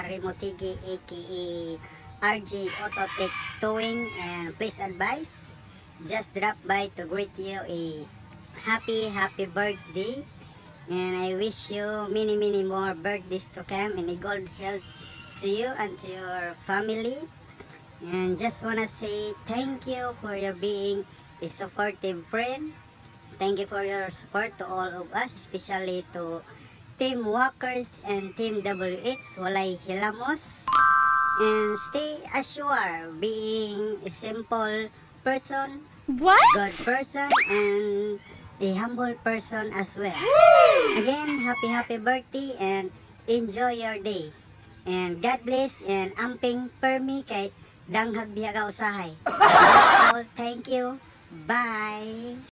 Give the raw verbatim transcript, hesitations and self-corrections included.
Remotigue aka R G Autotech Towing, and please advise, just drop by to greet you a happy happy birthday, and I wish you many many more birthdays to come and a good health to you and to your family. And just wanna say thank you for your being a supportive friend. Thank you for your support to all of us, especially to Team Walkers and Team W H, walay hilam-os. And stay as you are, being a simple person, What? good person, and a humble person as well. Again, happy happy birthday and enjoy your day. And God bless and amping perme kay danghag biya ka usahay. All, thank you. Bye.